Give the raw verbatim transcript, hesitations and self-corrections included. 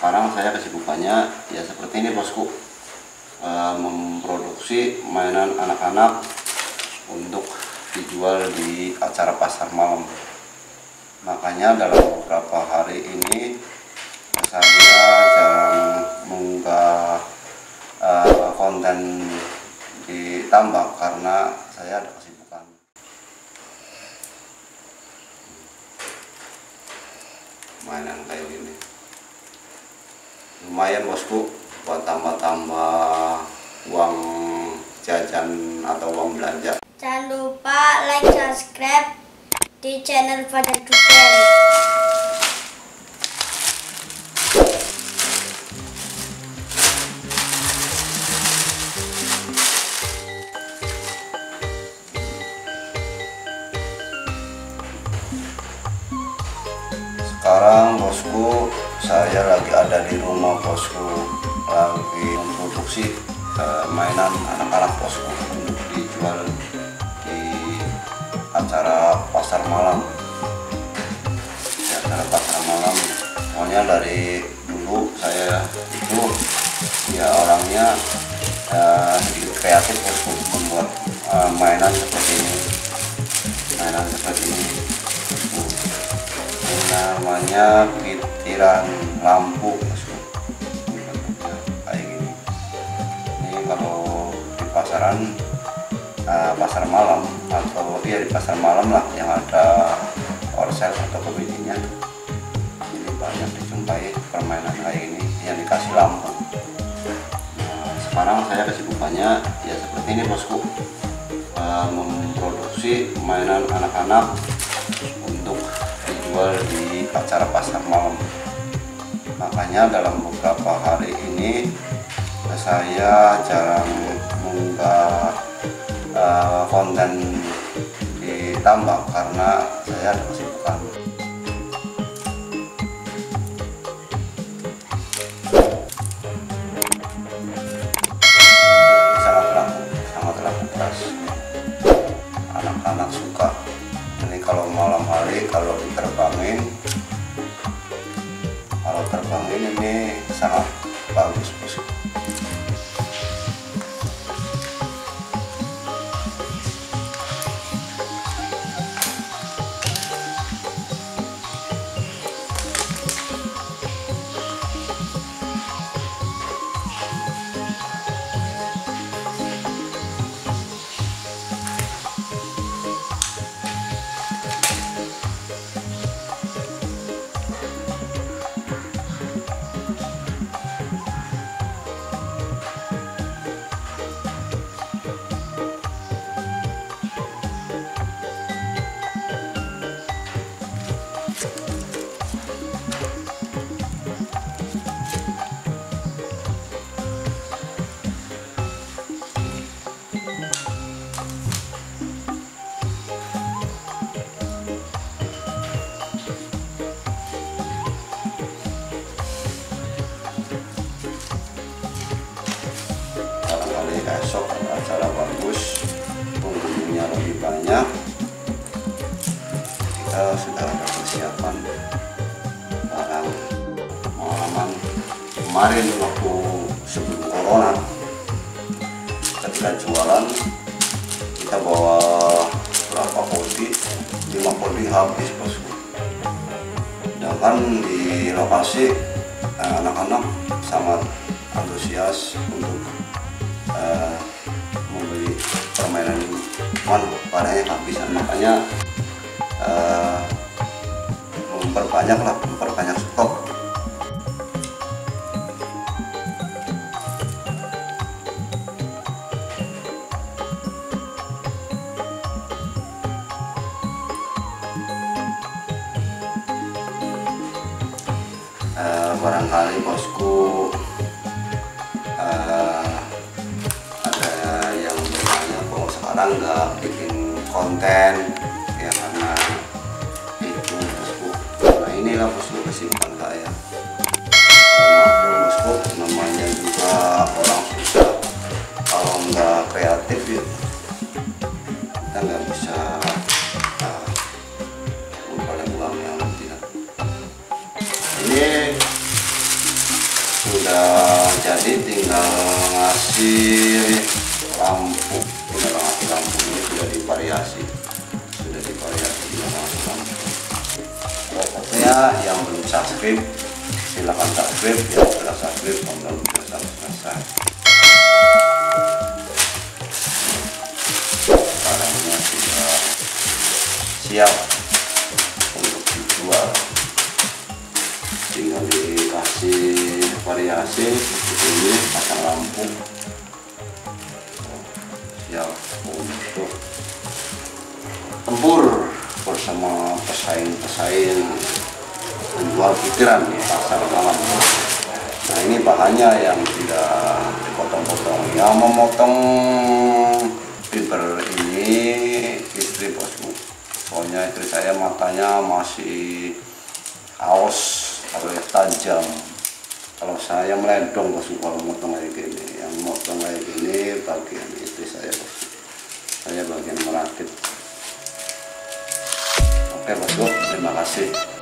sekarang saya kesibukannya ya seperti ini bosku, e, memproduksi mainan anak-anak untuk dijual di acara pasar malam. Makanya dalam beberapa hari ini saya jarang mengunggah e, konten di tambak karena saya ada kesibukan. Mainan kayak gini lumayan bosku buat tambah-tambah uang jajan atau uang belanja. Jangan lupa like, subscribe di channel Fajar Dudel. Sekarang bosku, saya lagi ada di rumah bosku, lagi memproduksi uh, mainan anak-anak bosku untuk dijual di acara pasar malam. Di acara pasar malam, pokoknya dari dulu saya itu ya orangnya uh, sedikit kreatif bosku, membuat uh, mainan seperti ini, mainan seperti ini. Namanya pitiran lampu bosku, kayak gini. Ini kalau di pasaran uh, pasar malam atau dia di pasar malam lah yang ada korsel atau komedinya, ini banyak dijumpai permainan kayak ini yang dikasih lampu. Nah, sekarang saya kesibukannya ya seperti ini bosku, uh, memproduksi mainan anak-anak untuk dijual di acara pasar malam. Makanya dalam beberapa hari ini saya jarang mengunggah uh, konten di tambak karena saya ada kesibukan. Sangat laku, sangat laku keras. Anak-anak suka. Ini kalau malam hari kalau diterbangin, kalau terbangin ini sangat bagus bosku. Esok acara bagus, pengunjungnya lebih banyak, kita sudah ada persiapan barang pengalaman kemarin waktu sebelum corona. Ketika jualan kita bawa berapa kodi, lima kodi habis bosku. Sedangkan di lokasi anak-anak sangat antusias untuk Uh, membeli permainan ini, cuman barangnya kehabisan. Makanya uh, memperbanyak lah, memperbanyak stok. Uh, barangkali bosku uh, sekarang nggak bikin konten ya karena itu bosku. Nah inilah bosku kesibukan saya. Maklum bosku, namanya juga orang susah, kalau nggak kreatif ya kita nggak bisa uh, memperoleh uang yang tidak. Ini sudah jadi, tinggal ngasih lampu. Tinggal ngasih lampu ini sudah divariasi, sudah divariasi tinggal ngasih lampu. Pokoknya yang belum subscribe silahkan subscribe, yang sudah subscribe tonton video sampai selesai. Barangnya sudah siap untuk dijual, tinggal dikasih variasi seperti ini, pasang lampu, siap untuk tempur bersama pesaing-pesaing penjual kitiran di pasar malam. Nah, ini bahannya yang tidak dipotong-potong. Yang memotong fiber ini istri bosku, soalnya istri saya matanya masih haus, kalau tajam. Kalau saya melendong bosku kalau motong kayak gini. Yang motong kayak gini bagian istri saya bosku, saya bagian merakit. Oke bosku, terima kasih.